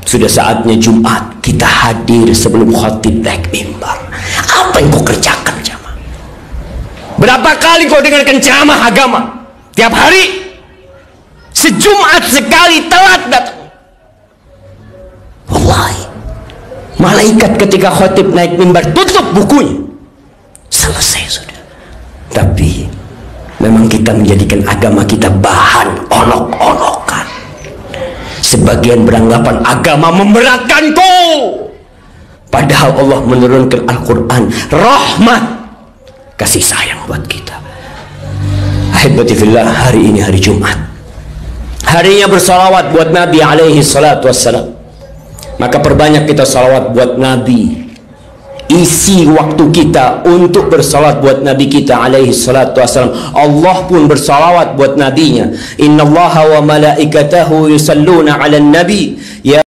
Sudah saatnya Jumat kita hadir sebelum khatib naik mimbar. Apa yang kau kerjakan jamaah? Berapa kali kau dengarkan ceramah agama? Tiap hari? Sejumat sekali telat datang. Wallahi, malaikat ketika khatib naik mimbar tutup bukunya, selesai sudah. Tapi memang kita menjadikan agama kita bahan olok-olokan. Sebagian beranggapan agama memberatkanku, padahal Allah menurunkan Al-Quran rahmat, kasih sayang buat kita. Ahibati fillah, hari ini hari Jumat, harinya bersalawat buat Nabi alaihi salatu wassalam. Maka perbanyak kita salawat buat Nabi. Isi waktu kita untuk bersalawat buat Nabi kita alaihi salatu wassalam. Allah pun bersalawat buat nabinya. Innallaha wa malaikatahu yusalluna 'alan nabi. Ya